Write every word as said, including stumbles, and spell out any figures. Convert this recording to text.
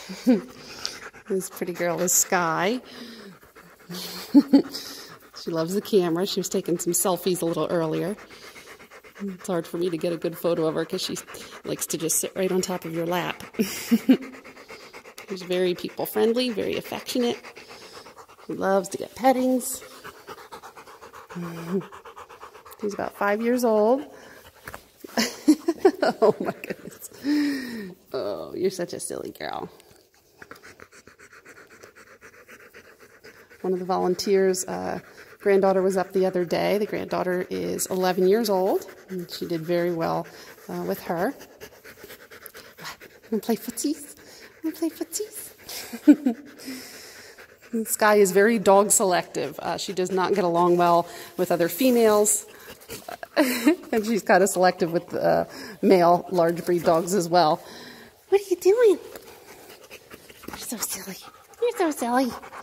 This pretty girl is Skye. She loves the camera. She was taking some selfies a little earlier. It's hard for me to get a good photo of her because she likes to just sit right on top of your lap. She's very people-friendly, very affectionate. She loves to get pettings. She's about five years old. Oh my goodness. Oh, you're such a silly girl. One of the volunteers' uh, granddaughter was up the other day. The granddaughter is eleven years old, and she did very well uh, with her. Want to play footsies? Want to play footsies? Skye is very dog selective. Uh, she does not get along well with other females, and she's kind of selective with uh, male large breed dogs as well. What are you doing? You're so silly. You're so silly.